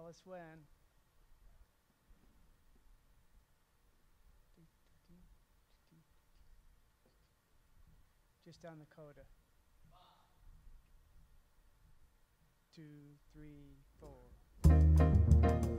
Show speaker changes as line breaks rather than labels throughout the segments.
Tell us when. Just on the coda. 2, 3, 4.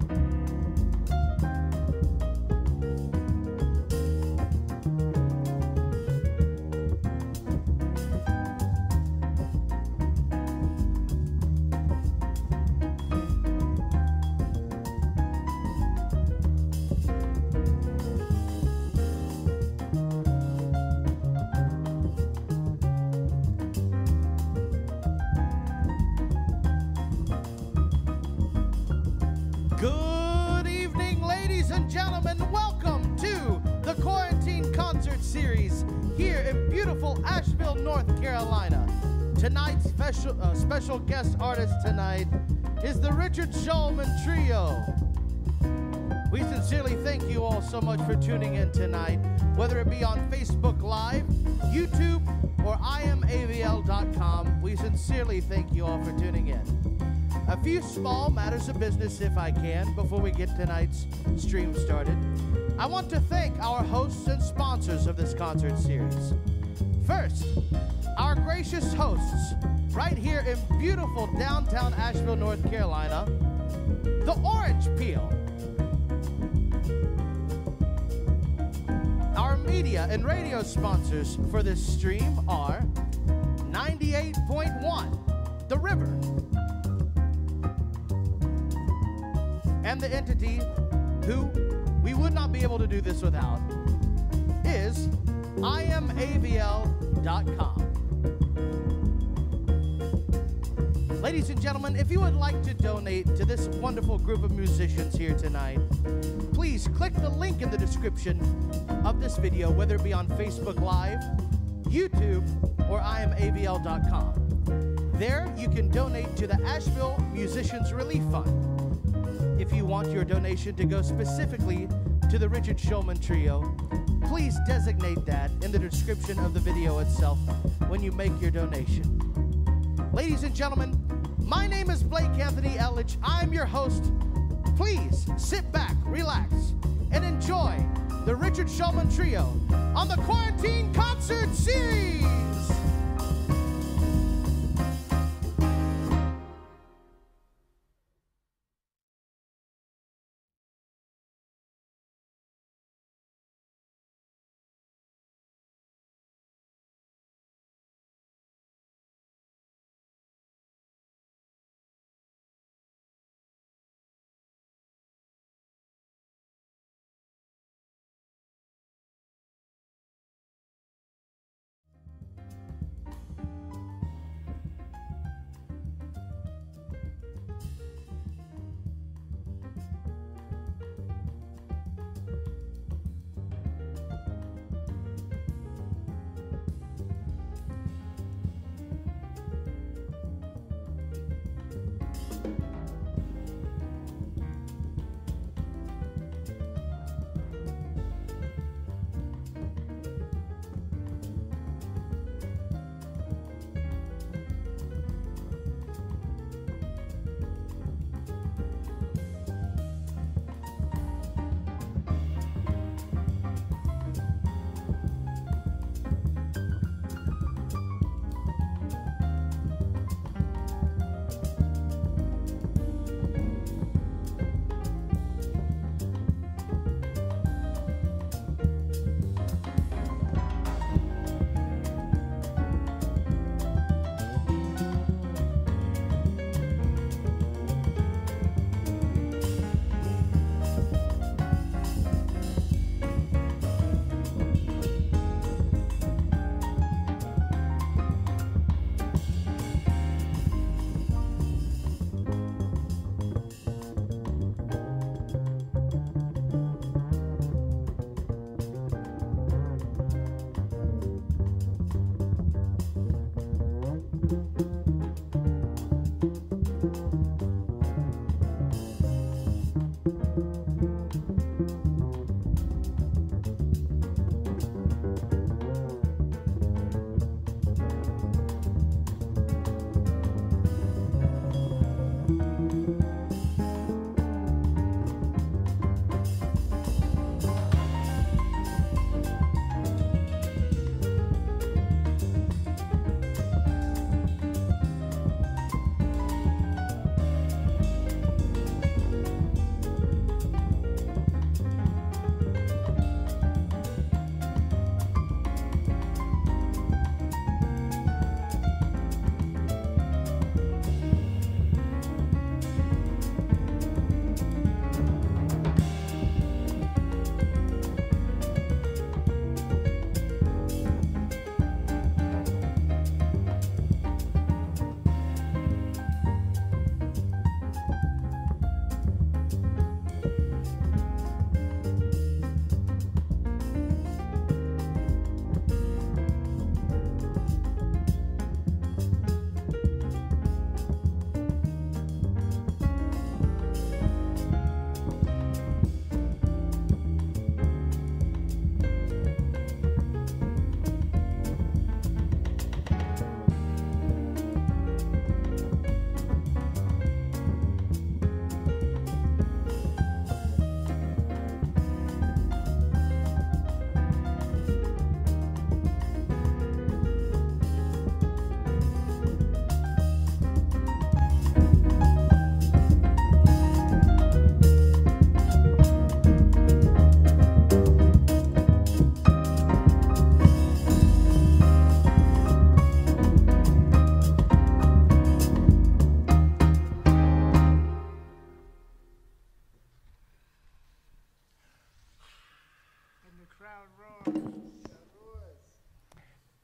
Good evening, ladies and gentlemen. Welcome to the Quarantine Concert Series here in beautiful Asheville, North Carolina. Tonight's special guest artist tonight is the Richard Shulman Trio. We sincerely thank you all so much for tuning in tonight, whether it be on Facebook Live, YouTube, or imavl.com. We sincerely thank you all for tuning in. A few small matters of business, if I can, before we get tonight's stream started. I want to thank our hosts and sponsors of this concert series. First, our gracious hosts, right here in beautiful downtown Asheville, North Carolina, the Orange Peel. Our media and radio sponsors for this stream are 98.1, The River. And the entity who we would not be able to do this without is imavl.com. Ladies and gentlemen, if you would like to donate to this wonderful group of musicians here tonight, please click the link in the description of this video, whether it be on Facebook Live, YouTube, or imavl.com. There you can donate to the Asheville Musicians Relief Fund. If you want your donation to go specifically to the Richard Shulman Trio, please designate that in the description of the video itself when you make your donation. Ladies and gentlemen, my name is Blake Anthony Ellege. I'm your host. Please sit back, relax, and enjoy the Richard Shulman Trio on the Quarantine Concert Series.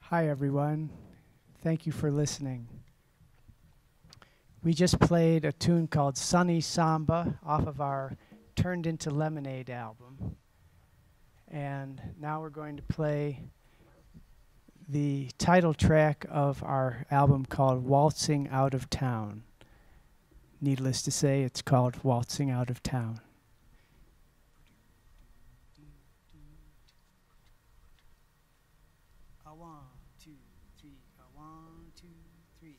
Hi, everyone. Thank you for listening. We just played a tune called Sunny Samba off of our Turned Into Lemonade album. And now we're going to play the title track of our album called Waltzing Out of Town. Needless to say, it's called Waltzing Out of Town. A 1, 2, 3, a 1, 2, 3.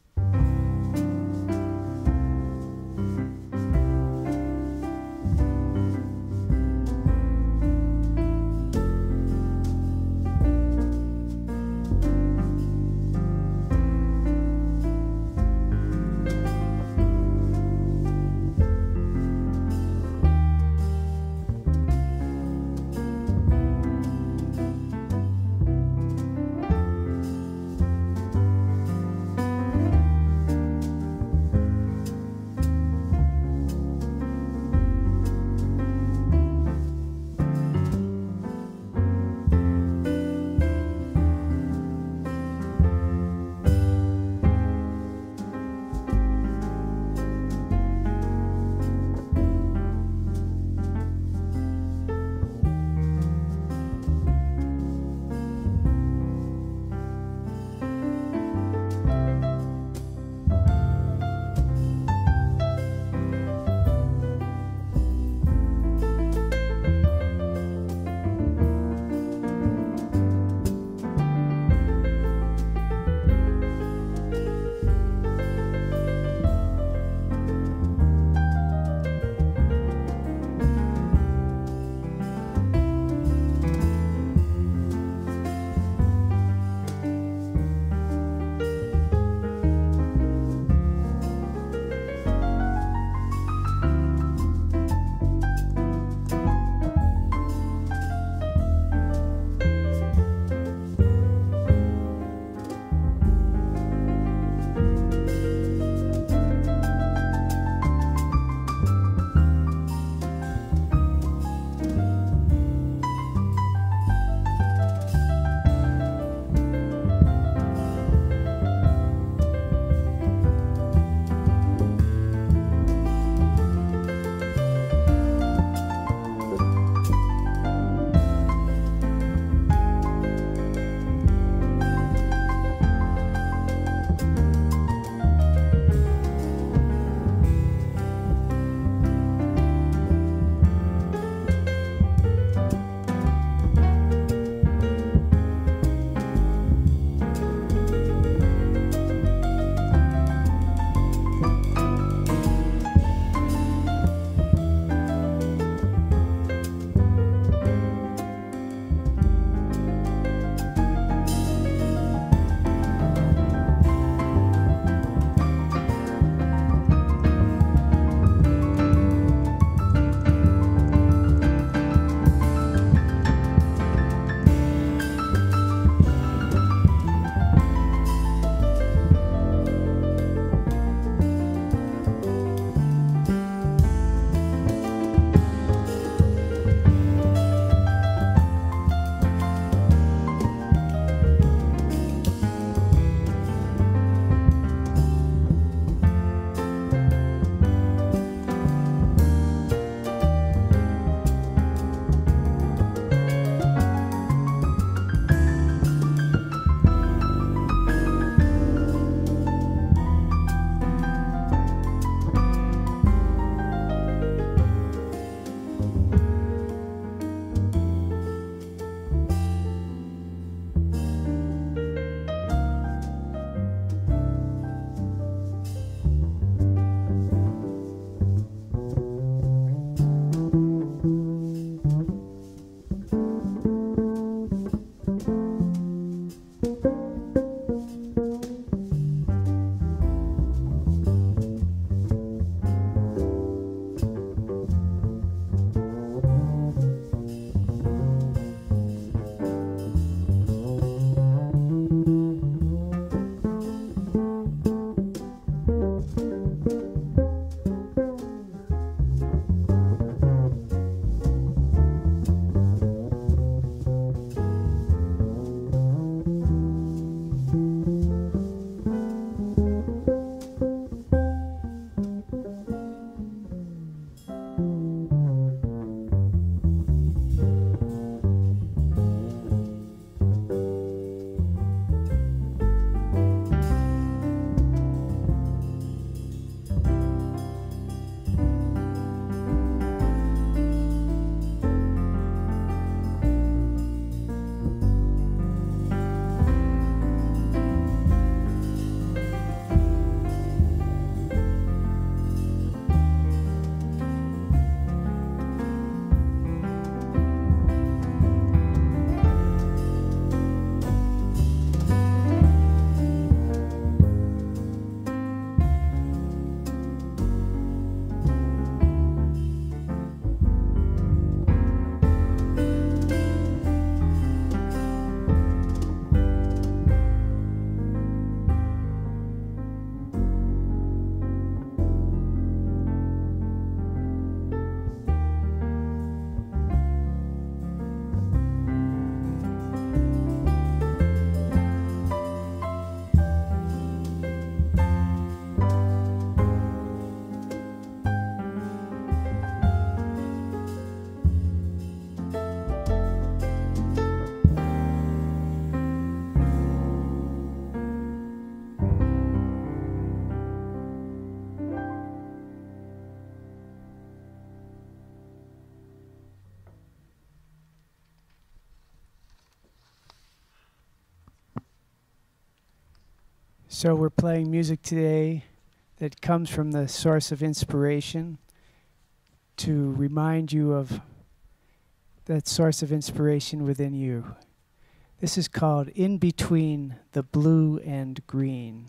So we're playing music today that comes from the source of inspiration to remind you of that source of inspiration within you. This is called In Between the Blue and Green.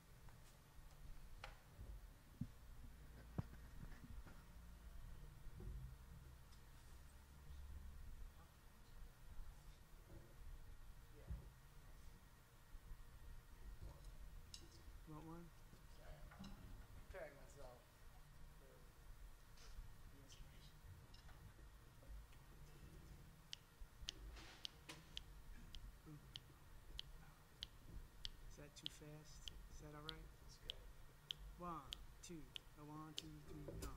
Want one? Preparing myself for the inspiration. Is that too fast? Is that all right? That's good. 1, 2, 1, 2, 3, go.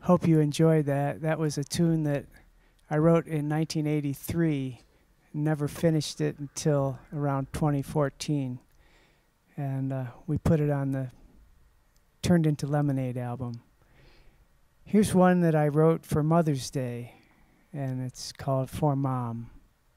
hope you enjoyed that. That was a tune that I wrote in 1983. Never finished it until around 2014. And we put it on the Turned Into Lemonade album. Here's one that I wrote for Mother's Day, and it's called For Mom.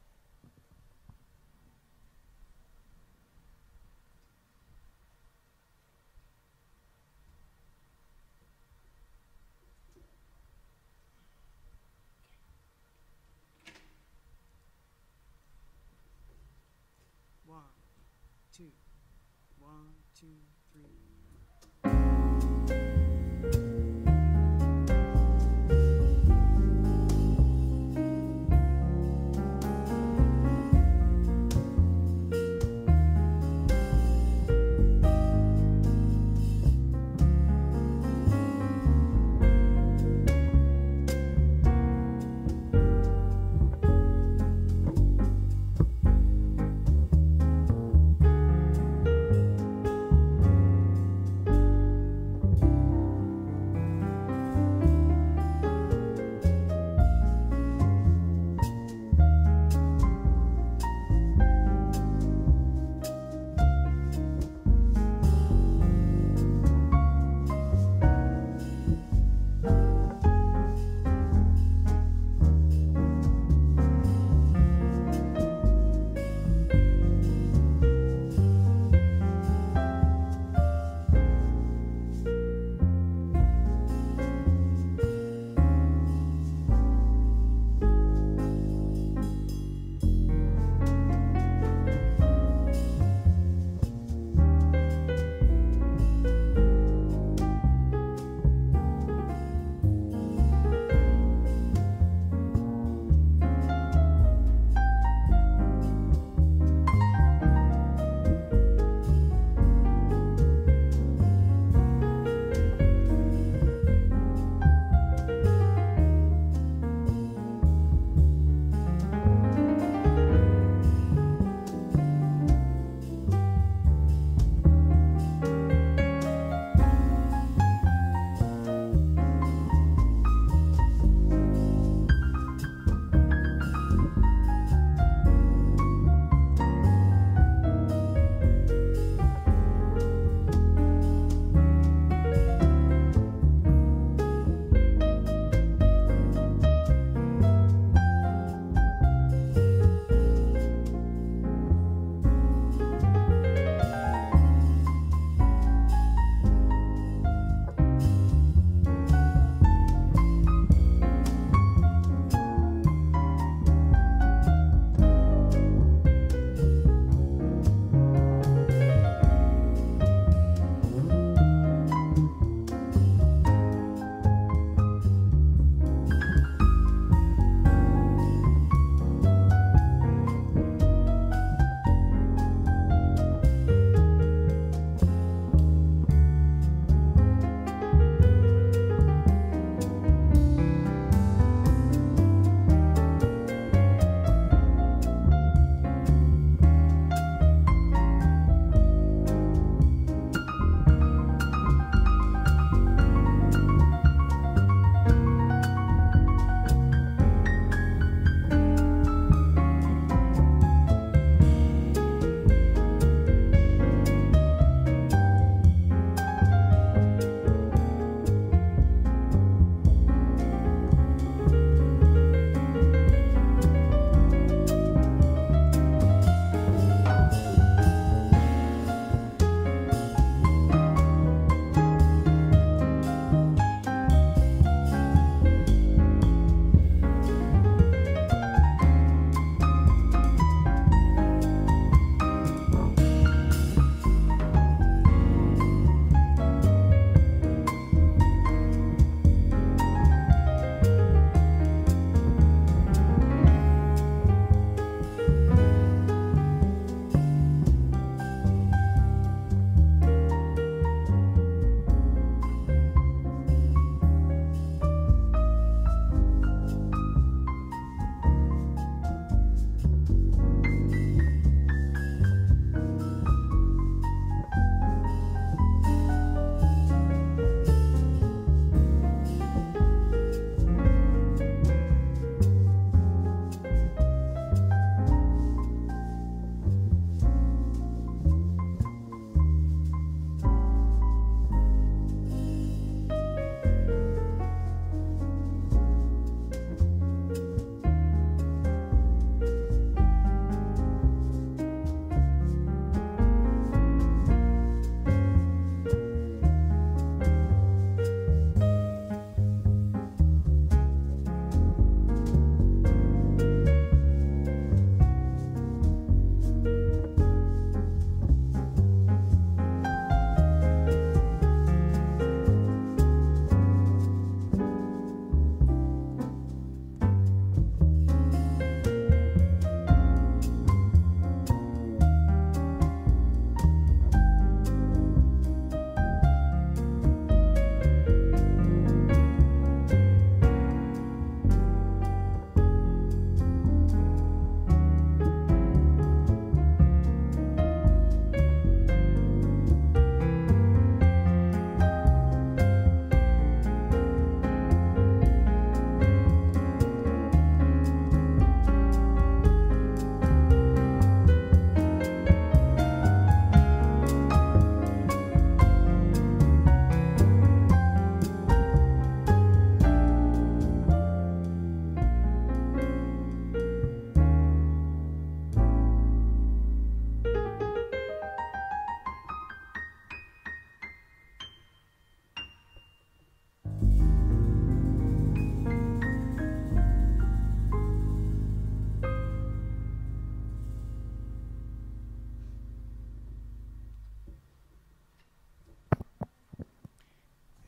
One, two, three.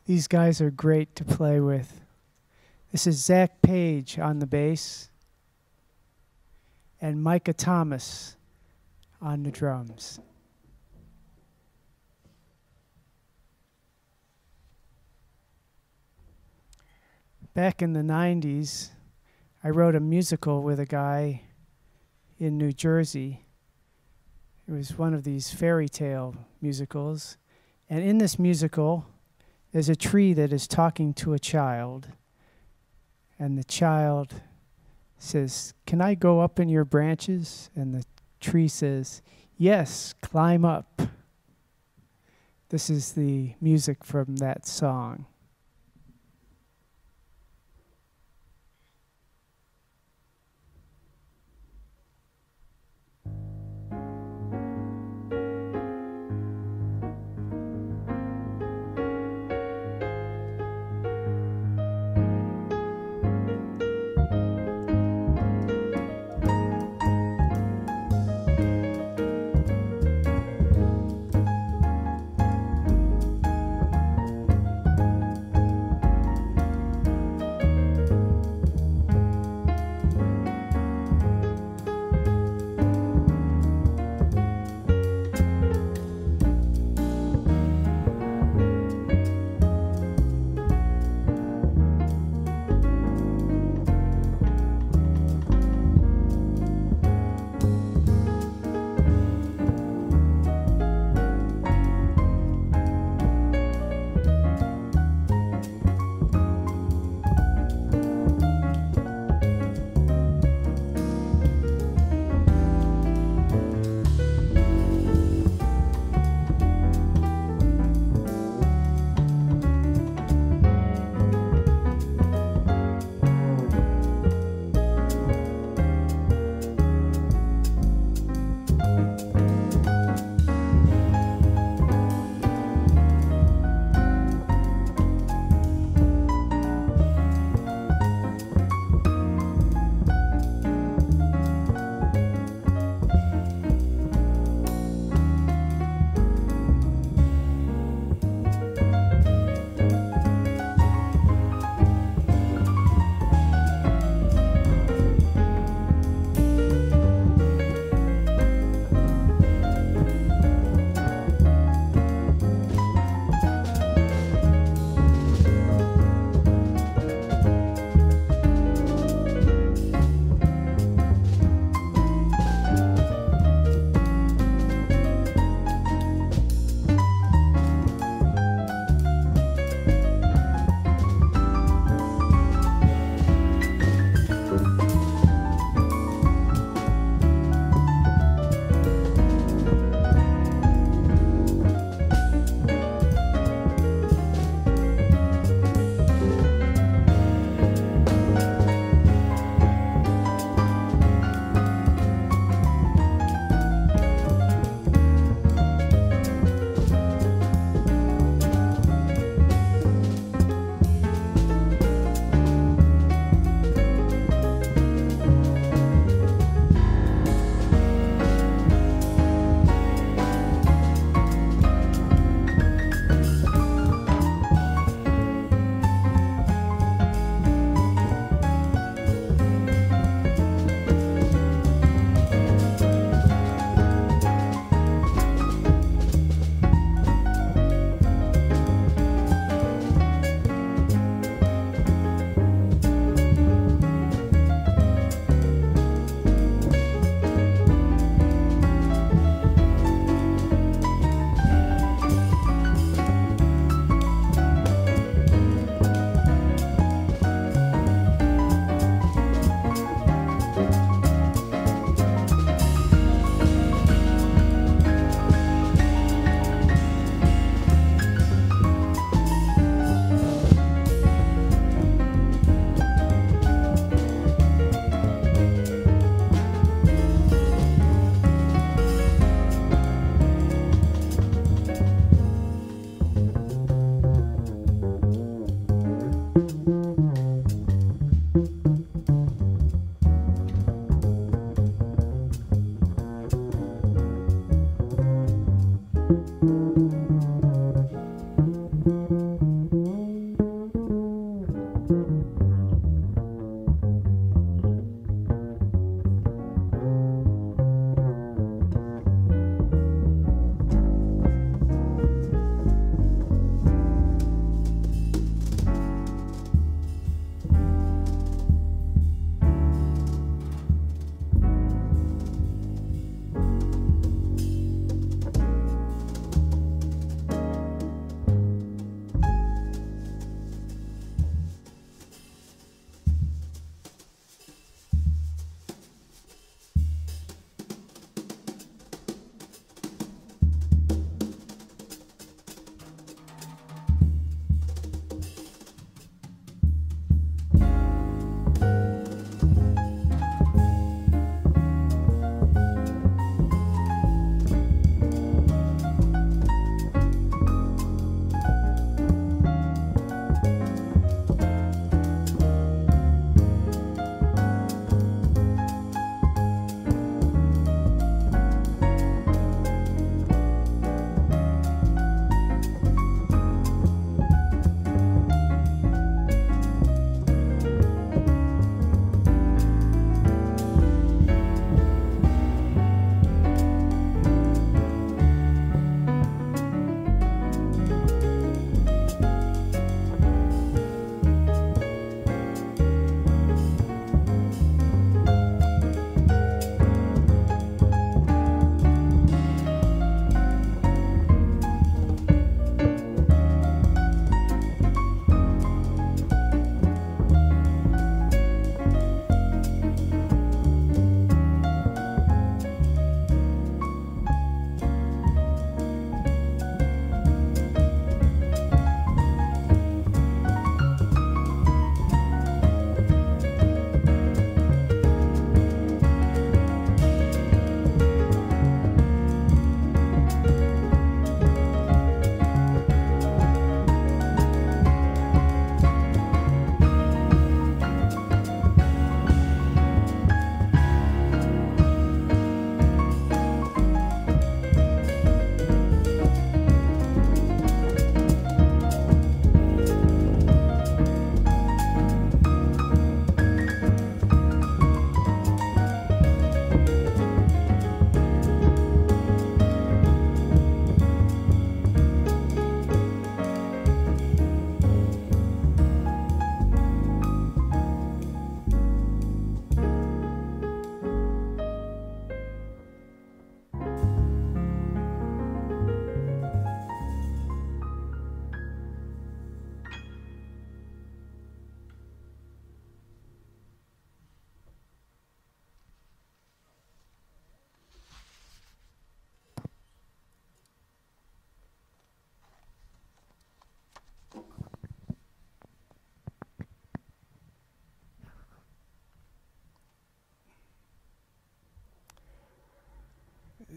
These guys are great to play with. This is Zach Page on the bass and Micah Thomas on the drums. Back in the 90s, I wrote a musical with a guy in New Jersey. It was one of these fairy tale musicals. And in this musical, there's a tree that is talking to a child. And the child says, "Can I go up in your branches?" And the tree says, "Yes, climb up." This is the music from that song.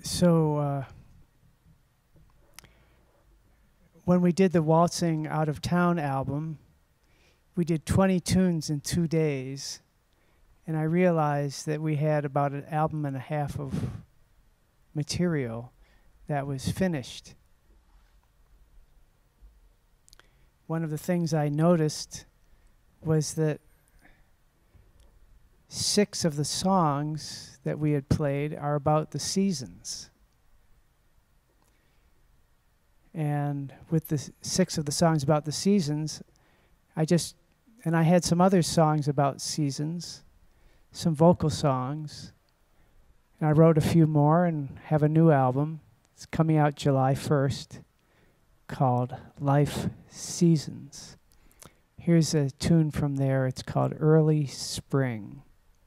So when we did the Waltzing Out of Town album, we did 20 tunes in 2 days. And I realized that we had about an album and a half of material that was finished. One of the things I noticed was that 6 of the songs that we had played are about the seasons. And with the 6 of the songs about the seasons, I had some other songs about seasons, some vocal songs, and I wrote a few more and have a new album. It's coming out July 1st called Life Seasons. Here's a tune from there. It's called Early Spring.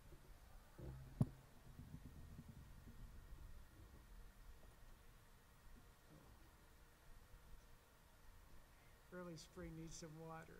Early spring needs some water.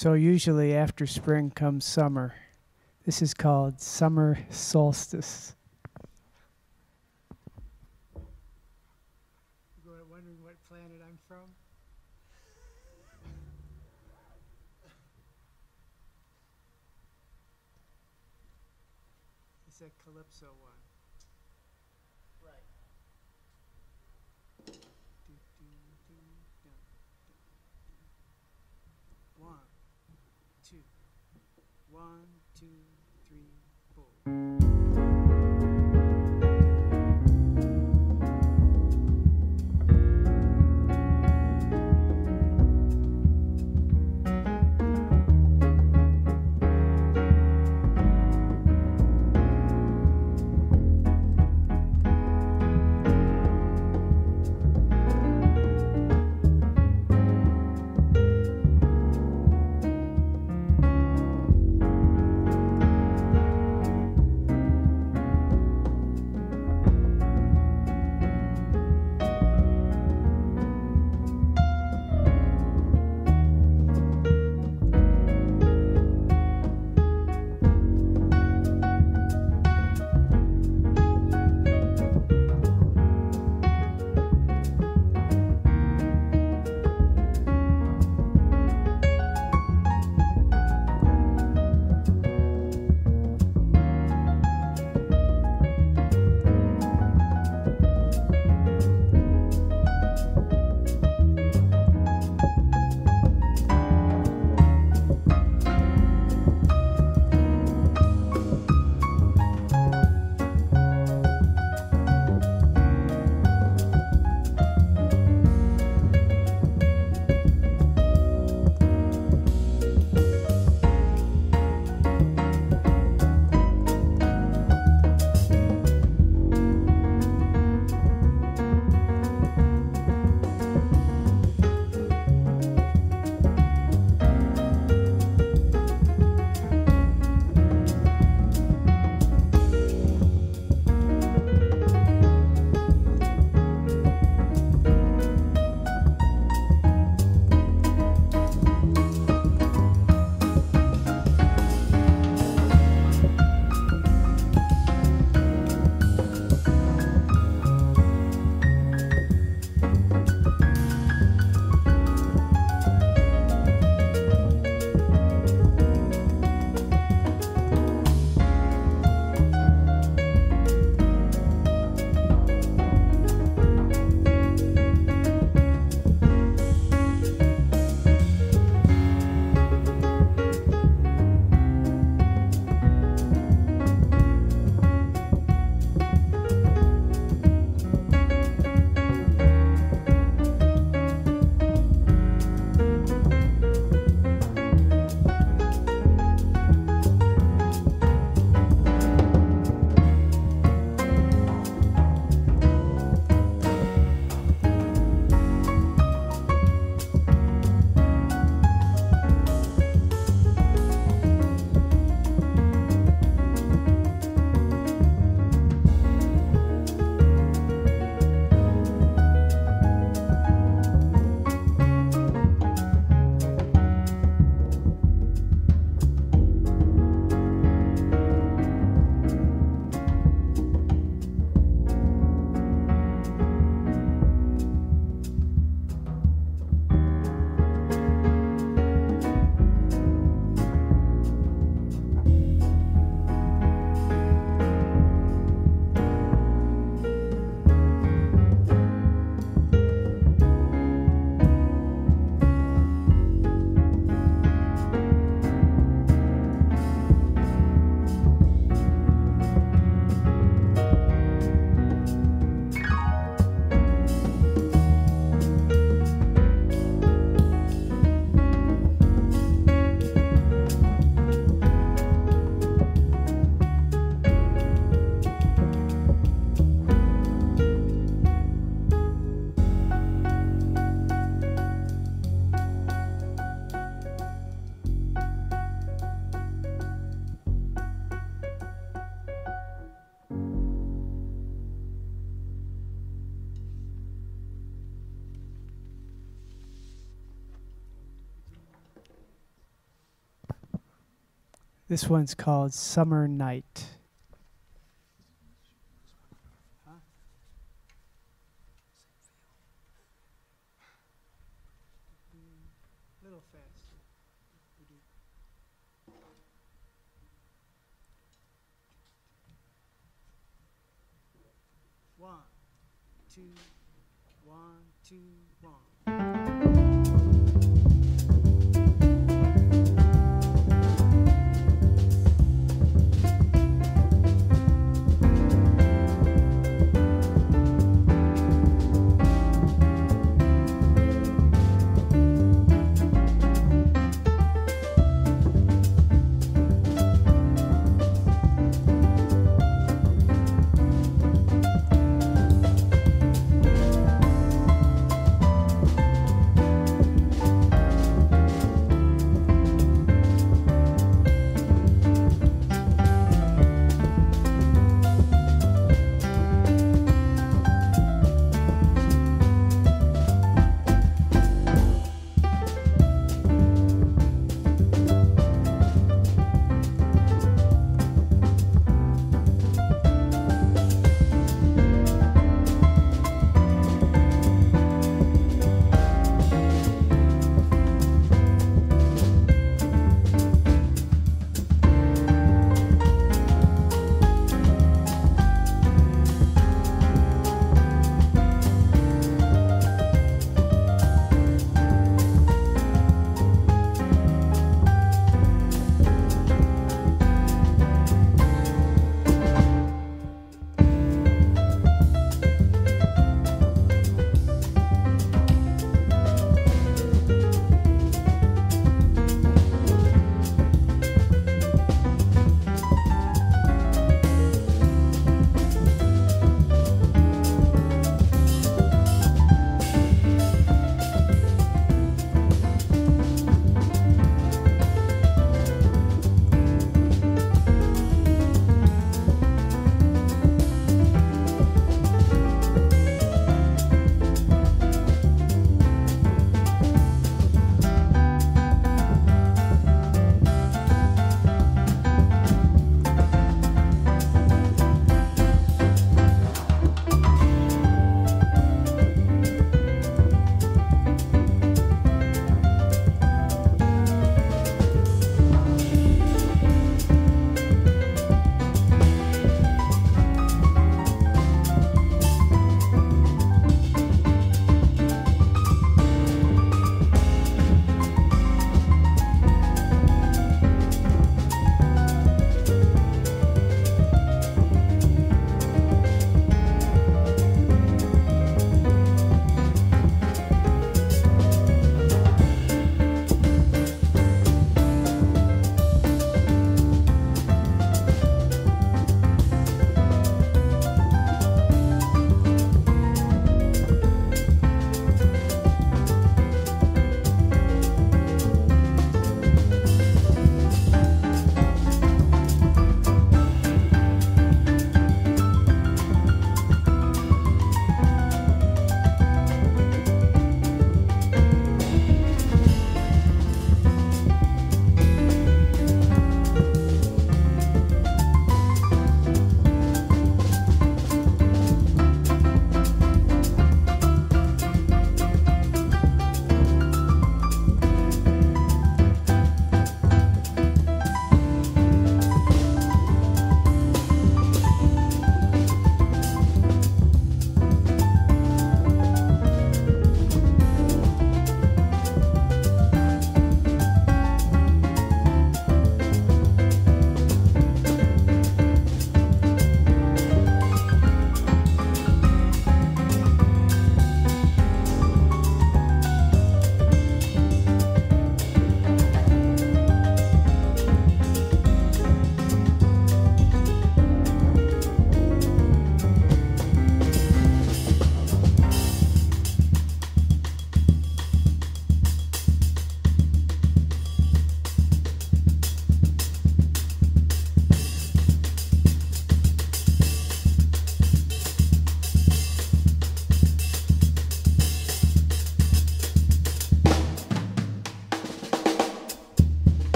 So usually after spring comes summer. This is called summer solstice. You're wondering what planet I'm from? It's a Calypso one.
Right.
Do, do, do, dum, dum. 1, 2, 1, 2, 3, 4. This one's called Summer Night. Little faster. 1, 2, 1, 2, 1.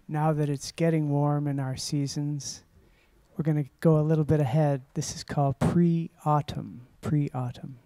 now that it's getting warm in our seasons, we're going to go a little bit ahead. This is called pre-autumn, pre-autumn.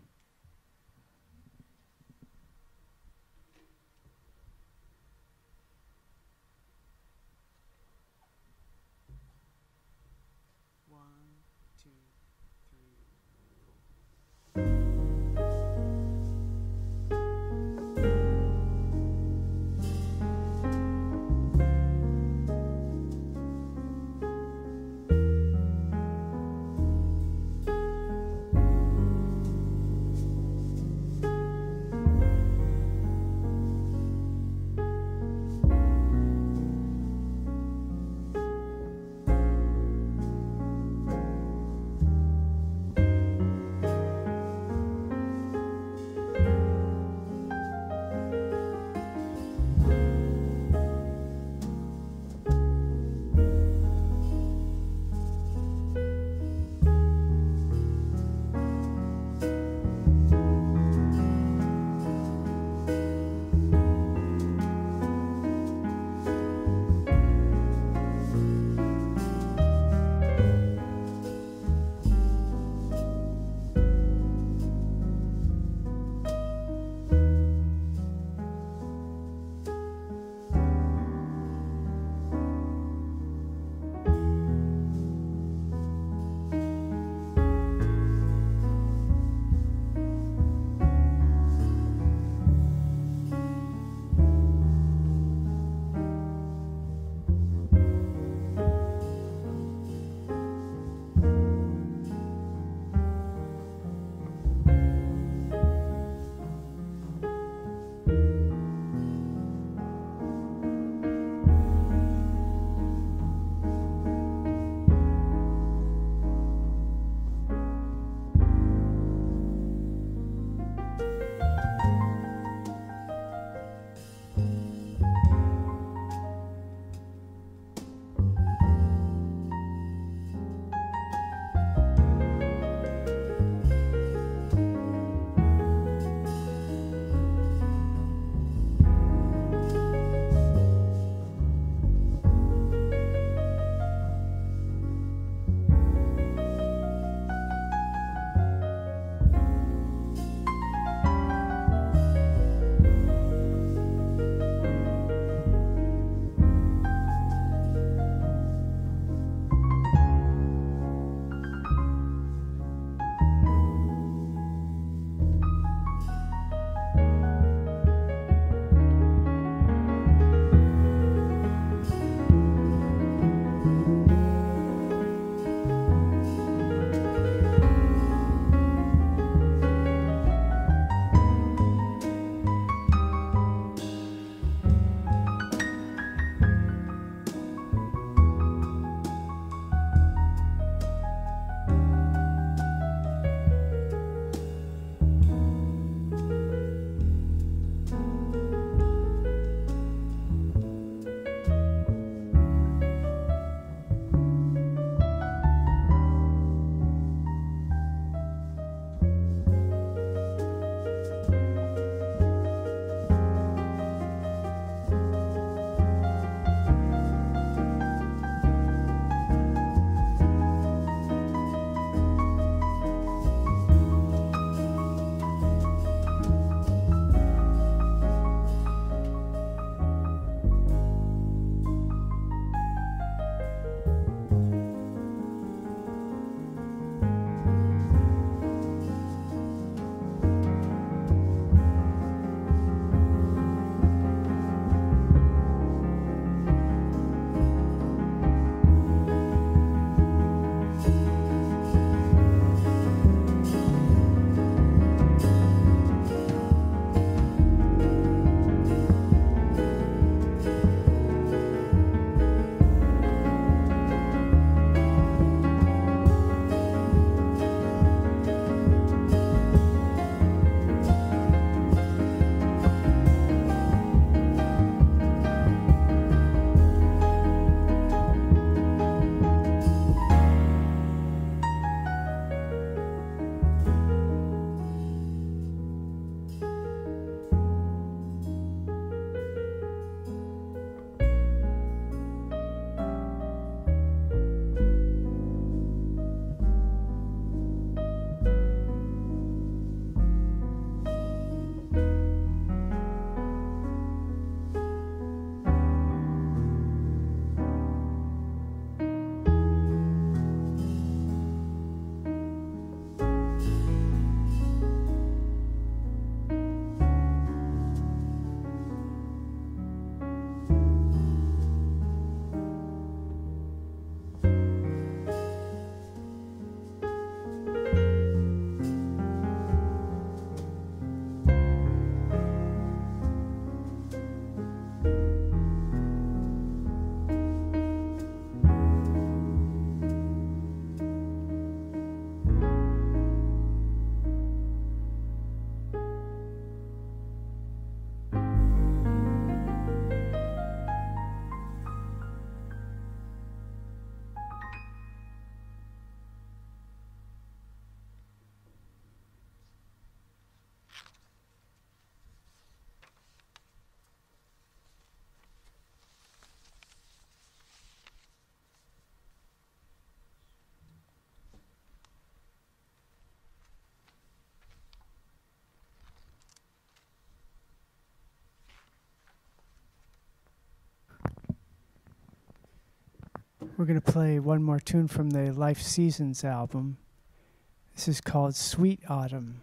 We're going to play one more tune from the Life Seasons album. This is called Sweet Autumn.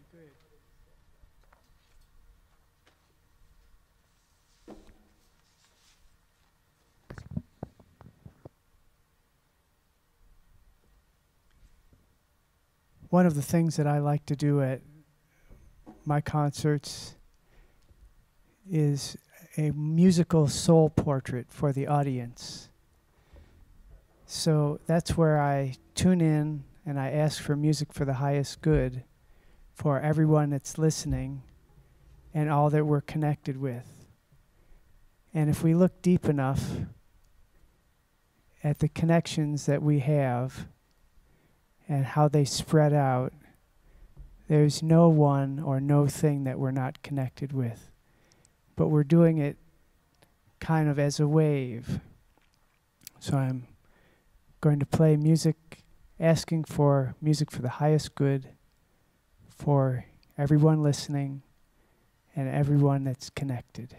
One of the things that I like to do at my concerts is a musical soul portrait for the audience. So that's where I tune in and I ask for music for the highest good for everyone that's listening and all that we're connected with. And if we look deep enough at the connections that we have and how they spread out, there's no one or no thing that we're not connected with. But we're doing it kind of as a wave. So I'm going to play music, asking for music for the highest good for everyone listening and everyone that's connected.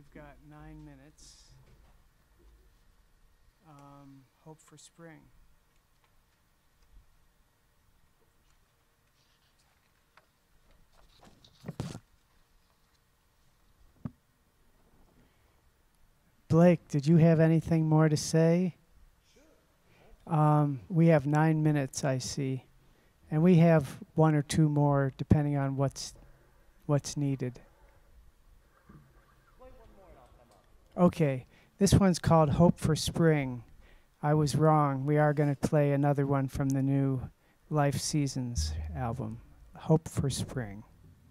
we've got 9 minutes. Hope for Spring. Blake, did you have anything more to say? Sure. We have 9 minutes, I see. And we have 1 or 2 more, depending on what's needed.
Play one more and I'll come up.
Okay, this one's called Hope for Spring. I was wrong. We are going to play another one from the new Life Seasons album, Hope for Spring.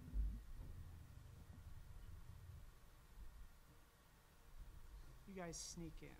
You guys sneak in.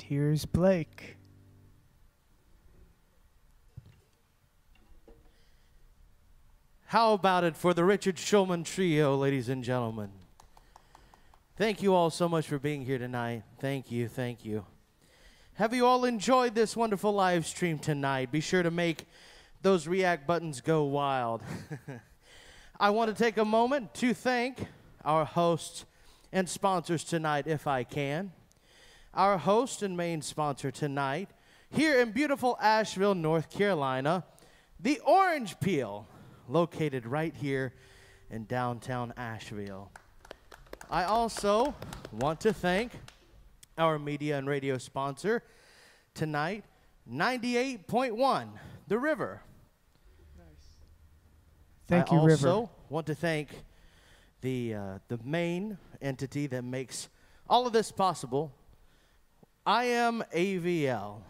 here's Blake.
How about it for the Richard Shulman Trio, ladies and gentlemen? Thank you all so much for being here tonight. Thank you, thank you. Have you all enjoyed this wonderful live stream tonight? Be sure to make those react buttons go wild. I want to take a moment to thank our hosts and sponsors tonight, if I can. Our host and main sponsor tonight, here in beautiful Asheville, North Carolina, the Orange Peel, located right here in downtown Asheville. I also want to thank our media and radio sponsor tonight, 98.1, The River.
Nice. Thank you, River.
I also want to thank the main entity that makes all of this possible, I Am AVL.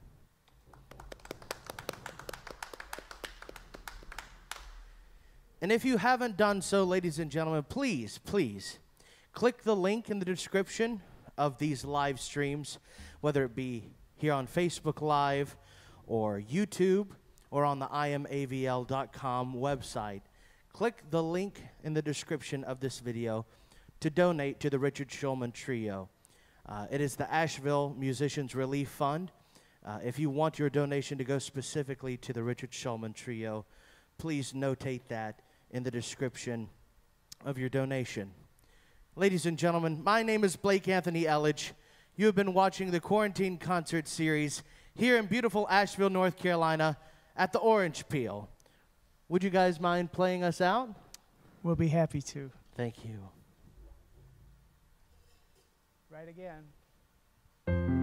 And if you haven't done so, ladies and gentlemen, please, please, click the link in the description of these live streams, whether it be here on Facebook Live or YouTube or on the IamAVL.com website. Click the link in the description of this video to donate to the Richard Shulman Trio. It is the Asheville Musicians Relief Fund. If you want your donation to go specifically to the Richard Shulman Trio, please notate that in the description of your donation. Ladies and gentlemen, my name is Blake Anthony Ellege. You have been watching the Quarantine Concert Series here in beautiful Asheville, North Carolina at the Orange Peel. Would you guys mind playing us out?
We'll be happy to.
Thank you.
Right again.